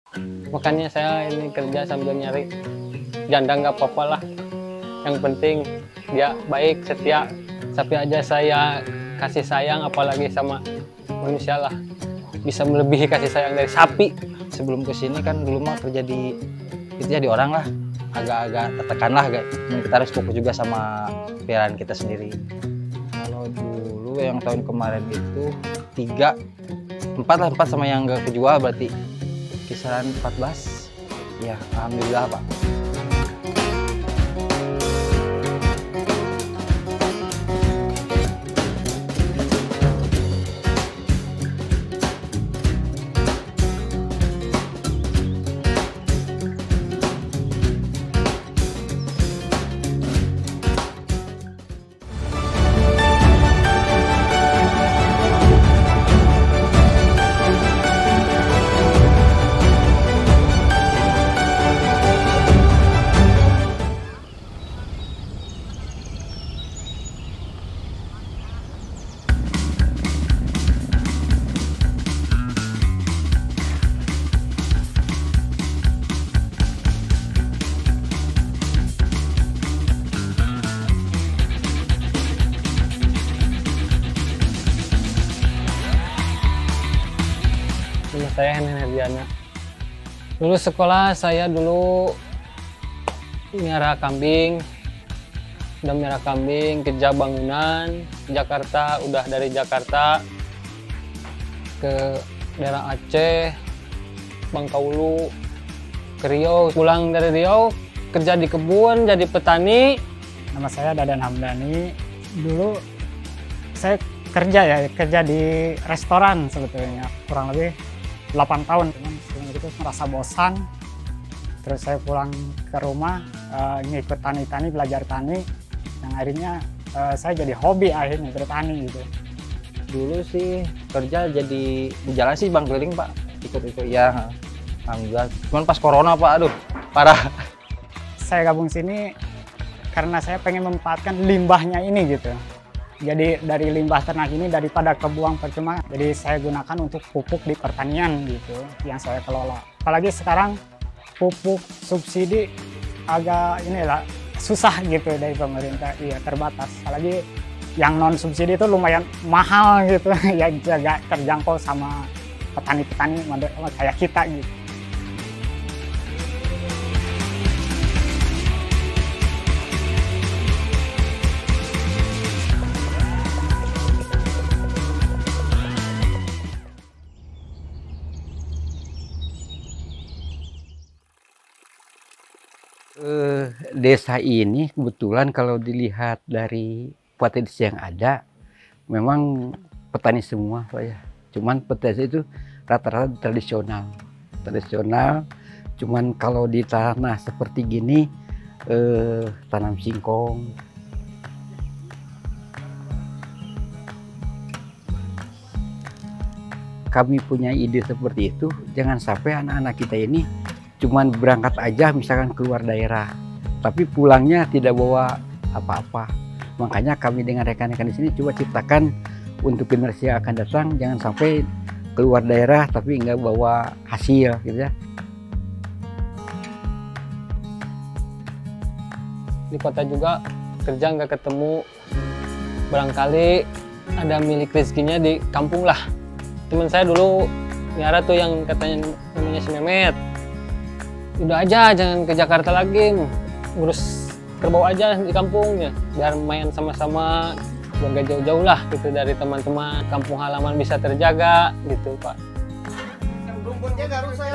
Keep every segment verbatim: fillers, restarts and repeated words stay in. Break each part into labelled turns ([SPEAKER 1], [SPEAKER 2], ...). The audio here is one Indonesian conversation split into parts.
[SPEAKER 1] Makanya saya ini kerja sambil nyari janda nggak apa-apa lah. Yang penting dia baik, setia. Sapi aja saya kasih sayang, apalagi sama manusia lah. Bisa melebihi kasih sayang dari sapi.
[SPEAKER 2] Sebelum kesini kan dulu mah kerja di itu jadi orang lah. Agak-agak tertekan lah, agak. Kita harus fokus juga sama peliharaan kita sendiri. Kalau dulu yang tahun kemarin itu tiga, empat lah, empat sama yang nggak kejual berarti kisaran empat belas. Ya, alhamdulillah Pak.
[SPEAKER 1] Nama saya Henan Herdiana. Dulu sekolah saya dulu miara kambing, udah miara kambing, kerja bangunan, Jakarta, udah dari Jakarta ke daerah Aceh, Bangkaulu, ke Riau. Pulang dari Riau, kerja di kebun, jadi petani.
[SPEAKER 3] Nama saya Dadan Hamdani. Dulu saya kerja ya, kerja di restoran sebetulnya, kurang lebih delapan tahun. Cuman sebelum itu merasa bosan, terus saya pulang ke rumah, uh, ngikut tani-tani, belajar tani, yang akhirnya uh, saya jadi hobi akhirnya bertani gitu.
[SPEAKER 2] Dulu sih kerja jadi di jalan sih bang keliling Pak, ikut-ikut ya. Alhamdulillah. Cuman pas corona Pak, aduh parah.
[SPEAKER 3] Saya gabung sini karena saya pengen memanfaatkan limbahnya ini gitu. Jadi dari limbah ternak ini daripada kebuang percuma, jadi saya gunakan untuk pupuk di pertanian gitu yang saya kelola. Apalagi sekarang pupuk subsidi agak inilah susah gitu dari pemerintah, iya terbatas. Apalagi yang non subsidi itu lumayan mahal gitu, ya agak terjangkau sama petani-petani kayak kita gitu.
[SPEAKER 4] Uh, desa ini kebetulan kalau dilihat dari potensi yang ada, memang petani semua Pak ya. Cuman petani itu rata-rata tradisional, tradisional. Cuman kalau di tanah seperti gini, uh, tanam singkong, kami punya ide seperti itu. Jangan sampai anak-anak kita ini cuman berangkat aja misalkan keluar daerah, tapi pulangnya tidak bawa apa-apa. Makanya kami dengan rekan-rekan di sini coba ciptakan untuk generasi yang akan datang, jangan sampai keluar daerah tapi nggak bawa hasil gitu ya.
[SPEAKER 1] Di kota juga kerja nggak ketemu, barangkali ada milik rezekinya di kampung lah. Teman saya dulu miara tuh yang katanya namanya si Mehmet. Udah aja, jangan ke Jakarta lagi, ngurus kerbau aja di kampung ya, biar main sama-sama, biar gak jauh-jauh lah gitu dari teman-teman, kampung halaman bisa terjaga gitu Pak.
[SPEAKER 5] Rumputnya gak rusak.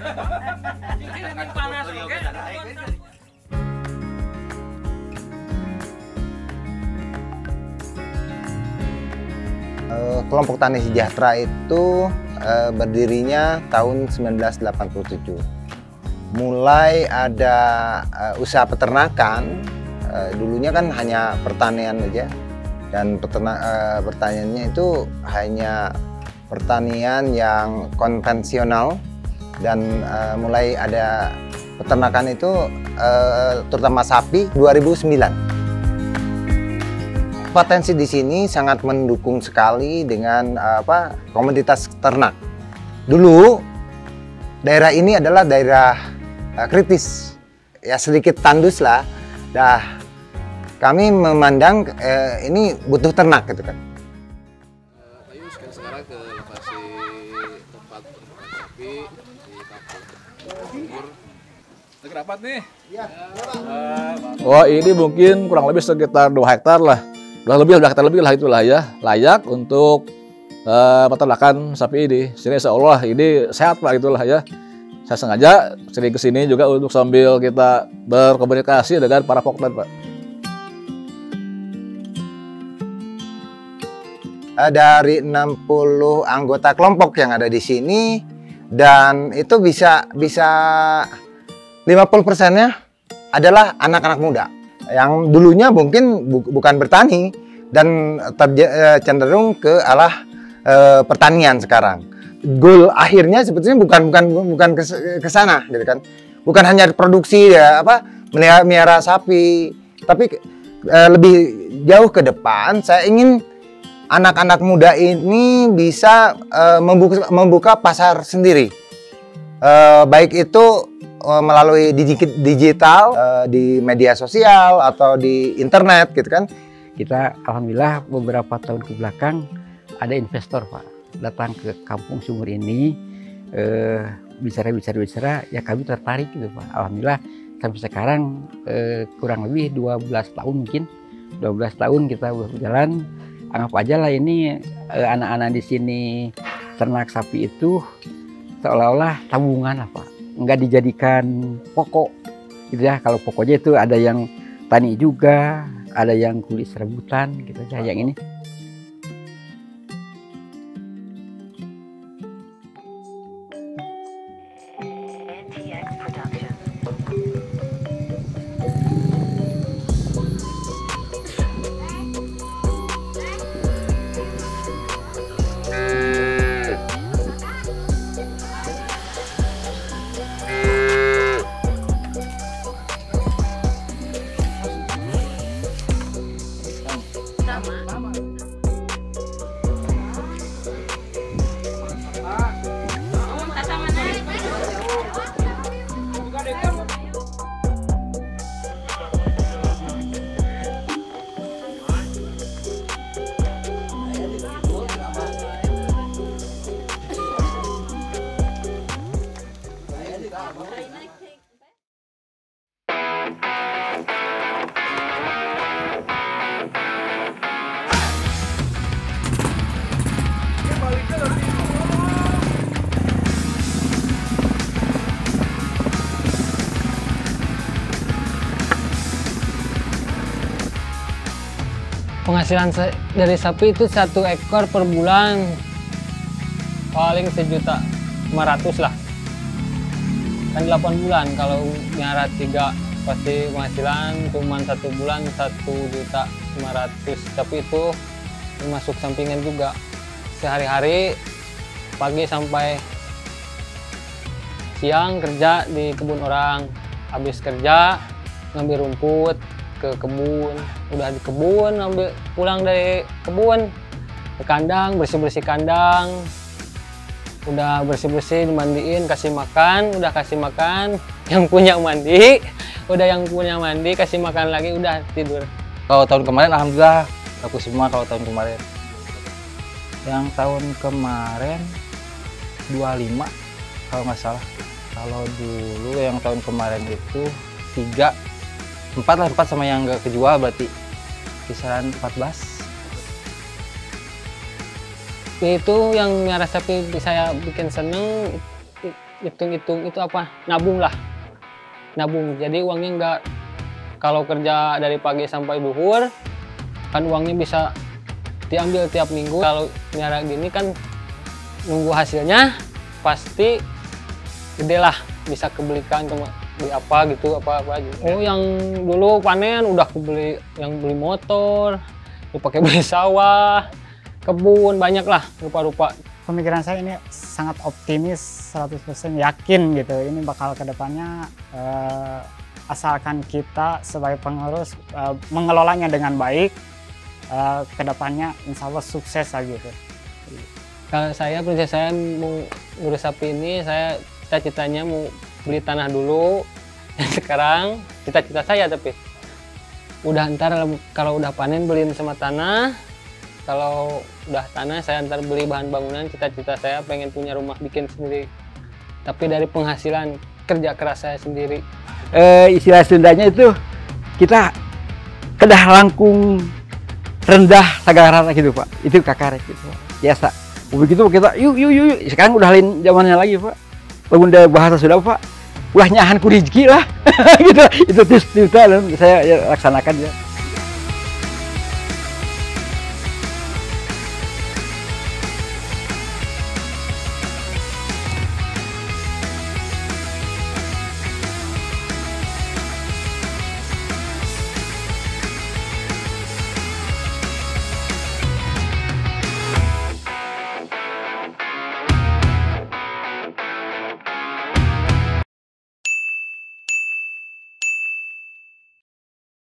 [SPEAKER 6] Kelompok Tani Sejahtera itu uh, berdirinya tahun seribu sembilan ratus delapan puluh tujuh. Mulai ada uh, usaha peternakan, uh, dulunya kan hanya pertanian aja, dan peternak uh, pertaniannya itu hanya pertanian yang konvensional, dan uh, mulai ada peternakan itu uh, terutama sapi dua ribu sembilan. Potensi di sini sangat mendukung sekali dengan uh, apa komoditas ternak. Dulu daerah ini adalah daerah uh, kritis, ya sedikit tandus lah. Dah kami memandang uh, ini butuh ternak gitu kan.
[SPEAKER 7] Ayo sekarang ke lokasi tempat peternakan sapi di kampung Timur. Lagi rapat nih.
[SPEAKER 6] Ya,
[SPEAKER 7] Oh ini mungkin kurang lebih sekitar dua hektar lah. Dua lebih, dua hektar lebih lah itulah ya. Layak untuk uh, peternakan sapi ini. Sini insya Allah ini sehat Pak itulah ya. Saya sengaja sering kesini juga untuk sambil kita berkomunikasi dengan para poktan Pak.
[SPEAKER 6] Dari enam puluh anggota kelompok yang ada di sini, dan itu bisa bisa lima puluh persennya adalah anak-anak muda yang dulunya mungkin bu bukan bertani dan cenderung ke arah e, pertanian sekarang. Goal akhirnya sebetulnya bukan bukan bukan ke sana gitu kan. Bukan hanya produksi ya apa melihara, melihara sapi, tapi e, lebih jauh ke depan saya ingin anak-anak muda ini bisa uh, membuka, membuka pasar sendiri, uh, baik itu uh, melalui digital, uh, di media sosial atau di internet gitu kan.
[SPEAKER 4] Kita alhamdulillah beberapa tahun ke belakang ada investor Pak datang ke kampung Sumur ini, uh, bicara-bicara bicara ya kami tertarik gitu Pak. Alhamdulillah sampai sekarang uh, kurang lebih dua belas tahun mungkin dua belas tahun kita berjalan. Anggap aja lah ini anak-anak di sini ternak sapi itu seolah-olah tabungan lah Pak, nggak dijadikan pokok gitu ya. Kalau pokoknya itu ada yang tani juga, ada yang kulit serabutan gitu aja. Yang ini
[SPEAKER 1] penghasilan dari sapi itu satu ekor per bulan paling sejuta lima ratus lah, kan delapan bulan. Kalau nyara tiga pasti penghasilan cuma satu bulan satu juta lima ratus, tapi itu termasuk sampingan juga. Sehari-hari pagi sampai siang kerja di kebun orang, habis kerja ngambil rumput ke kebun, udah di kebun ambil pulang dari kebun ke kandang, bersih-bersih kandang, udah bersih-bersih dimandiin, kasih makan, udah kasih makan, yang punya mandi, udah yang punya mandi kasih makan lagi, udah tidur.
[SPEAKER 2] Kalau tahun kemarin alhamdulillah laku semua. Kalau tahun kemarin yang tahun kemarin dua puluh lima kalau nggak salah. Kalau dulu yang tahun kemarin itu tiga empat lah, empat sama yang nggak kejual berarti kisaran empat belas.
[SPEAKER 1] Itu yang miara sapi saya bikin seneng, hitung-hitung itu apa, nabung lah, nabung. Jadi uangnya nggak, kalau kerja dari pagi sampai duhur kan uangnya bisa diambil tiap minggu. Kalau miara gini kan nunggu hasilnya pasti gede lah, bisa kebelikan ke beli apa gitu, apa-apa gitu. Oh yang dulu panen udah kebeli, yang beli motor, dipakai beli sawah, kebun, banyak lah rupa-rupa.
[SPEAKER 3] Pemikiran saya ini sangat optimis, seratus persen yakin gitu. Ini bakal kedepannya eh, asalkan kita sebagai pengurus eh, mengelolanya dengan baik, eh, kedepannya insya Allah sukses lah gitu.
[SPEAKER 1] Kalau saya, prinsip saya mau ngurus sapi ini, saya cita-citanya mau beli tanah dulu. Sekarang cita-cita saya tapi udah ntar kalau udah panen beliin sama tanah. Kalau udah tanah saya ntar beli bahan bangunan. Cita-cita saya pengen punya rumah bikin sendiri. Tapi dari penghasilan kerja keras saya sendiri.
[SPEAKER 4] Eh, istilah Sundanya itu kita kedah langkung rendah sagara gitu Pak. Itu kakarek gitu Pak. Biasa. Begitu kita yuk yuk yuk. Sekarang udah lain zamannya lagi Pak. Lalu udah bahasa sudah Pak. Ulah nyahan ku rezeki lah. Gitu. Itu tips-tipsnya saya laksanakan ya.